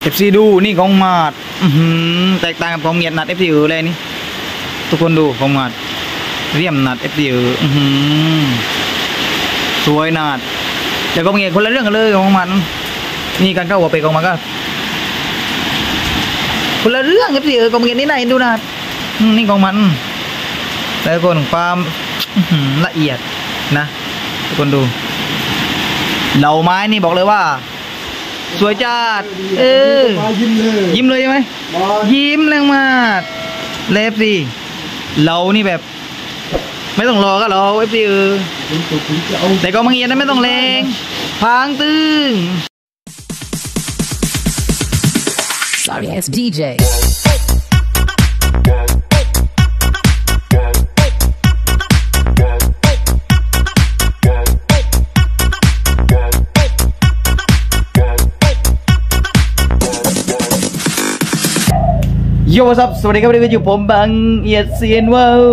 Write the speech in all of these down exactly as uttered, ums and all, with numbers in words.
เอฟซีดูนี่ของมาดแตกต่างกับของเงียดนัดเอฟซีเออเลยนี่ทุกคนดูของมาดเรียมนัดเอฟซีเออสวยนัดแต่ของเงียดคนละเรื่องกันเลยของมันนี่การเข้าหัวไปของมันก็คนละเรื่องเอฟซีเออของเงียดนี่ไหนดูนัดนี่ของมันแต่คนความละเอียดนะทุกคนดูเหล่าไม้นี่บอกเลยว่าสวยจัดเออยิ้มเลยยิ้มเลยใช่ไหมยิ้มแรงมากเล็บสิเรานี่แบบไม่ต้องรอก็รอเอฟซีเออแต่ก็มังเอียดนะไม่ต้องแรงพางตึง Sorry ass ดี เจโยวับสวัสดีครับวันนี้ก็อยู่ผมบังเอียดเซียนว้าว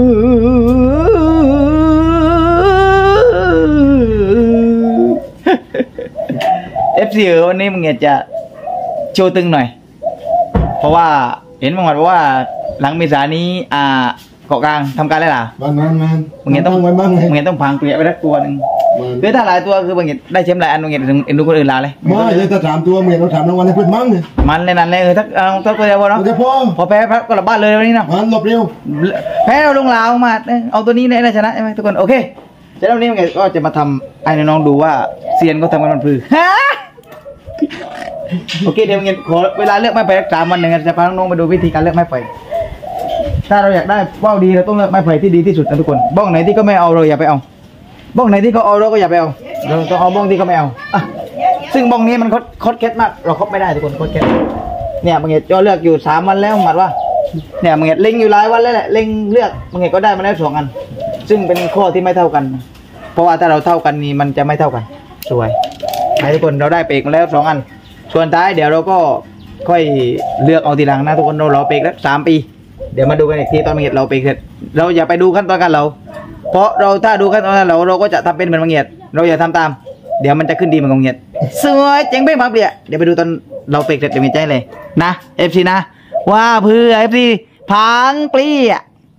เอฟซีวันนี้มึงอยากจะโชว์ตึงหน่อยเพราะว่าเห็นบางวันว่าหลังเมษานี้อ่าเกาะกลางทำการแล้วล่ะบ้านนั้นมันมึงอยากต้องมึงอยากต้องพังเกลียไปสักตัวหนึ่งคือถ้าหลายตัวคือบางอย่างได้เชมหลายอันบางอย่างเอ็นดูคนอื่นลาเลยมาเลยถ้าถามตัวเมียเราถามรางวัลให้เพื่อนมั่งเลยมันเลยนั่นเลยเออถ้าเอาถ้าตัวเดียวพอเนาะพอพอแพ้ก็หลับบ้านเลยวันนี้เนาะมันหลบเร็วแพ้เราลงลาวมาเอาตัวนี้ได้ชนะใช่ไหมทุกคนโอเคเดี๋ยววันนี้บางอย่างก็จะมาทำไอ้น้องดูว่าเซียนก็ทำกันมันพลือโอเคเดี๋ยวบางอย่างขอเวลาเลือกไม้ไผ่สามวันหนึ่งจะพาน้องๆมาดูวิธีการเลือกไม้ไผ่ถ้าเราอยากได้ว่าวดีเราต้องเลือกไม้ไผ่ที่ดีที่สุดนะทุกคนบ้องไหนที่ก็ไม่เอาเราอย่าไปเอาบ้องไหนที่เขาเอาเราก็อย่าไปเอาเราต้องเอาบ้องที่เขาไม่เอาอ่ะซึ่งบ้องนี้มันคดคดเคล็ดมากเราคดไม่ได้ทุกคนคดเคล็ดเนี่ยบางอย่างก็เลือกอยู่สามวันแล้วหมัดว่าเนี่ยบางอย่างเล็งอยู่หลายวันแล้วแหละเล็งเลือกบางอย่างก็ได้มาแล้วสองอันซึ่งเป็นข้อที่ไม่เท่ากันเพราะว่าถ้าเราเท่ากันนี่มันจะไม่เท่ากันสวยให้ทุกคนเราได้เปกมาแล้วสองอันส่วนท้ายเดี๋ยวเราก็ค่อยเลือกเอาทีหลังนะทุกคนเรารอเปกแล้วสามปีเดี๋ยวมาดูกันอีกทีตอนบางอย่างเราเปกเสร็จเราอย่าไปดูขั้นตอนการเราเพราะเราถ้าดูขั้นตอนการเราเราก็จะทำเป็นเหมือนบางอย่างเราอย่าทำตามเดี๋ยวมันจะขึ้นดีเหมือนบางอย่างสวยเจ๋งเป้งพังเปลี่ยเดี๋ยวไปดูตอนเราเปกเสร็จเดี๋ยวมีใจเลยนะเอฟซีนะว่าเพื่อเอฟซีพังเปลี่ย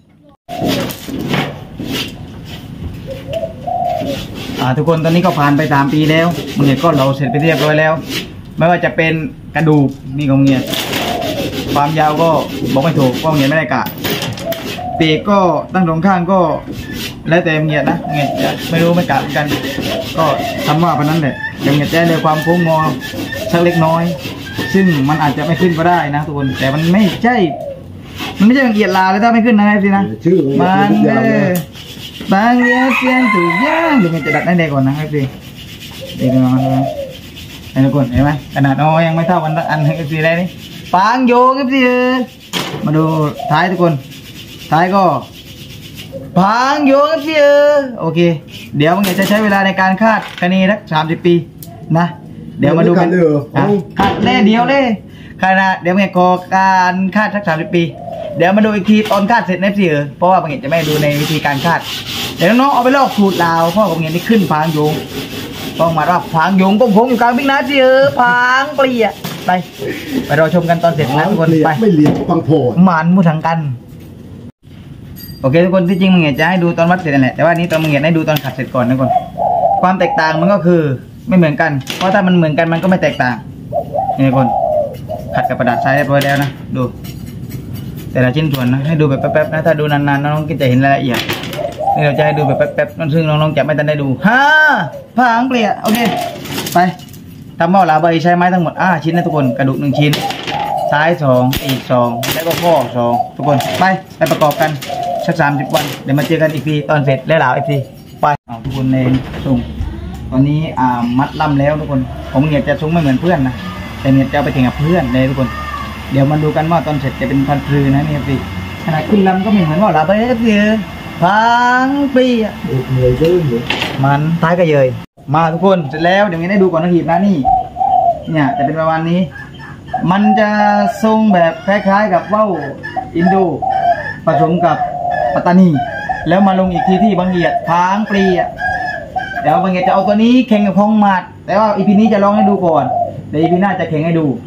อ่าทุกคนตอนนี้ก็ผ่านไปสามปีแล้วบางอย่างก็เราเสร็จไปเรียบร้อยแล้วไม่ว่าจะเป็นกระดูกนี่ของเงียความยาวก็บอกไม่ถูกเพราะเงียไม่ได้กะปีกก็ตั้งตรงข้างก็แล้วแต่เงียนะเงียจะไม่รู้ไม่กะเหมือนกันก็ทำว่าเพราะนั้นแหละเงียจะในความโค้งงอสักเล็กน้อยซึ่งมันอาจจะไม่ขึ้นก็ได้นะทุกคนแต่มันไม่ใช่มันไม่ใช่เงียลาเลยถ้าไม่ขึ้นนะสินะมันเออบางเงียเสียงถูกย่างเดี๋ยวเงียจะดัดได้เด็กก่อนนะครับพี่เด็กก่อนนะไอ้ทุกคนเห็นไหมขนาดน้อยยังไม่เท่ากันอันเอฟซีได้นี่ปางโยงเอฟซีมาดูท้ายทุกคนท้ายก็ปางโยงเอฟซีโอเคเดี๋ยวมันจะใช้เวลาในการคาดคะเนสักสามสิบปีนะเดี๋ยวมาดูกันคาดแน่เดียวเลยขนาดเดี๋ยวมันจะก่อการคาดสักสามสิบปีเดี๋ยวมาดูอีกทีตอนคาดเสร็จเอฟซีเพราะว่าบางอย่างจะไม่ดูในวิธีการคาดเดี๋ยวน้องเอาไปลอกสูตรลาวพ่อของบางอย่างที่ขึ้นปางโยงต้องมาว่าพางยงกงพงอยู่กลางบิ๊กนะสิเออพางเปลี่ยไปไปรอชมกันตอนเสร็จนะทุกคนไปไม่เลียนฟังโผล่หมันมูถังกันโอเคทุกคนที่จริงมึงอยากจะให้ดูตอนวัดเสร็จนั่นแหละแต่ว่านี้ตอนมึงอยากให้ดูตอนขัดเสร็จก่อนนะทุกคนความแตกต่างมันก็คือไม่เหมือนกันเพราะถ้ามันเหมือนกันมันก็ไม่แตกต่างนี่ทุกคนขัดกับกระดาษทรายเรียบร้อยแล้วนะดูแต่ละชิ้นส่วนนะให้ดูแบบแป๊บๆนะถ้าดูนานๆน้องก็จะเห็นรายละเอียดนี่เราจะให้ดูแบบแป๊บๆซึ่งน้องๆจะไม่ทันได้ดูฮ่าพางเปลี่ยโอเคไปทำหม้อลาใบใช้ไม้ทั้งหมดอ่าชิ้นนะทุกคนกระดูกหนึ่งชิ้นซ้ายสองอีกสองแล้วก็ข้อสองทุกคนไปไปประกอบกันสักสามสิบวันเดี๋ยวมาเจอกันอีกทีตอนเสร็จแล้วหลาอีกทีไปเอาทุกคนเองส่งตอนนี้อ่ามัดลำแล้วทุกคนผมเนี่ยจะส่งไม่เหมือนเพื่อนนะแต่เนี่ยจะไปแข่งกับเพื่อนเลยทุกคนเดี๋ยวมาดูกันว่าตอนเสร็จจะเป็นพันพลือนะนี่พี่ขนาดขึ้นลำก็ไม่เหมือนหม้อลาใบเลยพังปีอ่ะมันท้ายก็เยยมาทุกคนเสร็จแล้วเดี๋ยวนี้ได้ดูก่อนนะหีบนะนี่เนี่ยจะเป็นประมาณนี้มันจะทรงแบบคล้ายๆกับว่าวอินโดผสมกับปัตตานีแล้วมาลงอีกทีที่บางเอียดพังปีอ่ะเดี๋ยวบางเอียดจะเอาตัวนี้แข่งกับพองหมัดแต่ว่าอีพีนี้จะลองให้ดูก่อนเดี๋ยวอีพีหน้าจะแข่งให้ดูถ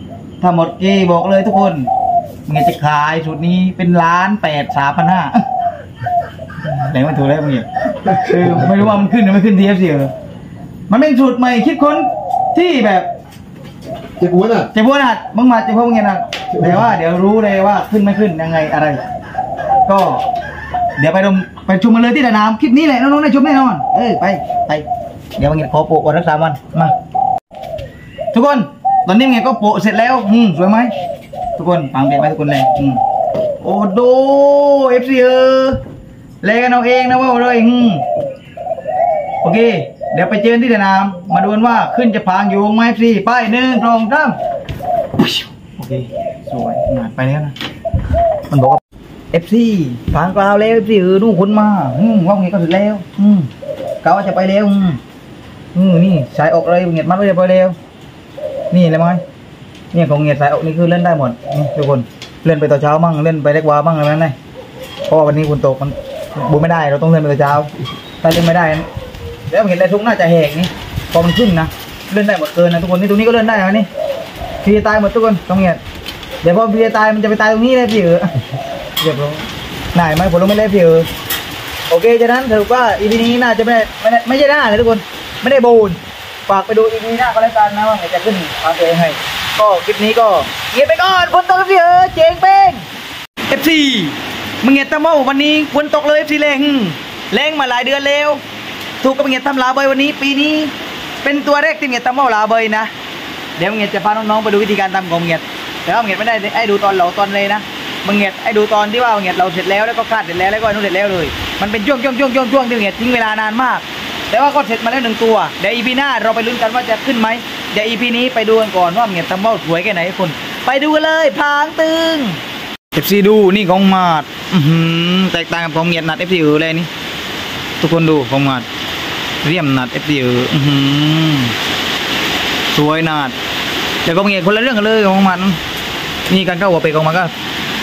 ถ้าหมดเกบอกเลยทุกคนมึงจะขายชุดนี้เป็นล้านแปดสามพันห้าแหล่งมันถูกแล้วมึงเนี่ยคือไม่รู้ว่ามันขึ้นหรือไม่ขึ้นทีเอฟซีมันเป็นชุดใหม่คิดค้นที่แบบเจ็บหัวน่ะเจ็บปวดนะมึงมาเจ็บปวดมึงเนี่ยนะแต่ว่าเดี๋ยวรู้เลยว่าขึ้นไม่ขึ้นยังไงอะไร ก็เดี๋ยวไปดมไปชมมันเลยที่สนามคลิปนี้แหละน้องๆได้ชมแน่นอนเออไปไปเดี๋ยวมึงเนี่ยขอโปะวันละสามวันมาทุกคนตอนนี้มึงเนี่ยก็โปะเสร็จแล้วอืมสวยไหมทุกคนฟังเสียงไหมทุกคนเลยอืมโอ้โดเอฟซีเออเล่นกันเอาเองนะว่าเลยอืมโอเคเดี๋ยวไปเจอที่สนามมาดูกันว่าขึ้นจะพังอยู่ไหมเอฟซีไปหนึ่งสองสามโอเคสวยงานไปแล้วนะมันบอกว่าเอฟซีพังกล่าวแล้วเอฟซีเออนู่นคนมาอืมว่าไงก็เสร็จแล้วอืมกล่าวว่าจะไปแล้วอืมอืมนี่สายออกเลยเงียบมัดเลยไปแล้วนี่เลยไหมเนี่ยของเงียบสายออกนี่คือเล่นได้หมดนี่ทุกคนเล่นไปต่อเช้ามั่งเล่นไปเล็กวามั่งอะไรนั่นไงเพราะวันนี้ฝนตกมันบุญไม่ได้เราต้องเล่นไปต่อเช้าถ้าเล่นไม่ได้แล้วเห็นในทุ่งน่าจะแหกนี่พอมันขึ้นนะเล่นได้หมดเกินนะทุกคนนี่ตรงนี้ก็เล่นได้นะนี่พีตายหมดทุกคนตรงเนี้ยเดี๋ยวพอพีตายมันจะไปตายตรงนี้เลยพี่เออเรียบร้อยไหนไหมผมลงไม่ได้พี่เออโอเคฉะนั้นถือว่าอีพีนี้น่าจะไม่ได้ไม่ได้ไม่ใช่หน้าเลยทุกคนไม่ได้บูนฝากไปดูอีพีหน้าก็แล้วกันนะว่าไงจะขึ้นความเสียให้ก็คลิปนี้ก็เงียบไปก่อนฝนตกพี่เออเจ๋งเป้งเอฟซีมึงเงียบตะเมาวันนี้ฝนตกเลยเอฟซีแรงแรงมาหลายเดือนแล้วถูกกับเงียบทำลาเบยวันนี้ปีนี้เป็นตัวแรกที่เงียบทำเมาลาเบยนะเดี๋ยวเงียบจะพาน้องๆไปดูวิธีการทำของเงียบแต่ว่าเงียบไม่ได้ไอ้ดูตอนเหลาตอนเลยนะมึงเงียบไอ้ดูตอนที่ว่าเงียบเราเสร็จแล้วแล้วก็คาดเสร็จแล้วแล้วก็นู่นเสร็จแล้วเลยมันเป็นช่วงช่วงช่วงช่วงช่วงที่เงียบทิ้งเวลานานมากแต่ว่าก็เสร็จมาแล้วหนึ่งตัวเดี๋ยวอีพีหน้าเราไปลุ้นกันว่าจะขึ้นไหมเดี๋ยวอีพีนี้ไปดูกันก่อนว่าเงียบทำเมาสวยแค่ไหนคนไปดูกันเลยพางตึงเอฟซีดูนี่ของมาดแตกต่างกับของเงียบนัดเอฟซีอื่นเลยนี่ทุกคนดูของมาดเรียมนัดเอฟซีอื่นสวยนัดแต่ก็เงียบคนละเรื่องกันเลยของมันนี่การเข้าหัวไปของมันก็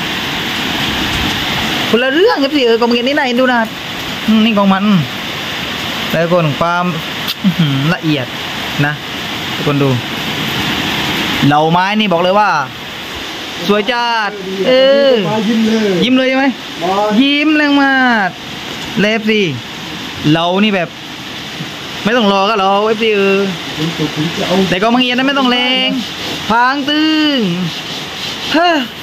คนละเรื่องเอฟซีอื่นของเงียบนี่ไหนดูนัดนี่ของมันแล้วคนความละเอียดนะทุกคนดูเหล่าไม้นี่บอกเลยว่าสวยจัดเออยิ้มเลยยิ้มเลยใช่ไหมยิ้มแรงมากเลฟซีเรานี่แบบไม่ต้องรอก็เราเอฟซีเออแต่ก็บางเอียดนั้นไม่ต้องแรงพางตึงเฮ้